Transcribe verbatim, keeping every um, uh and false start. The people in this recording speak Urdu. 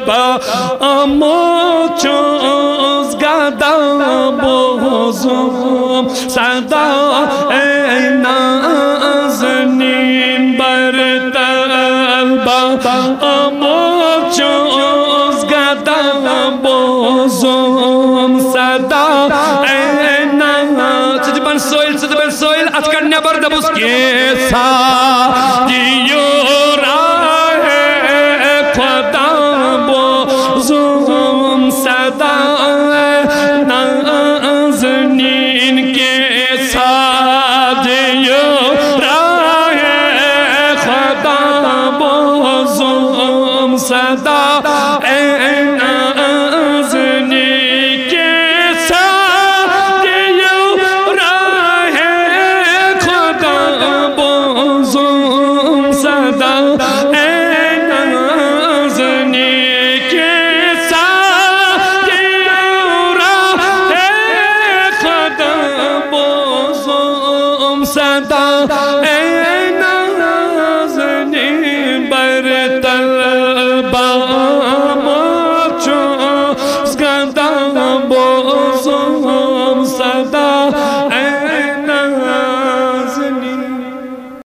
با اما چوز گدا بوزم صدا ای نازنین برتل با اما چوز گدا بوزم صدا ای نازنین سید بن سویل سید بن سویل اتکن نبر دبوس کیسا صدا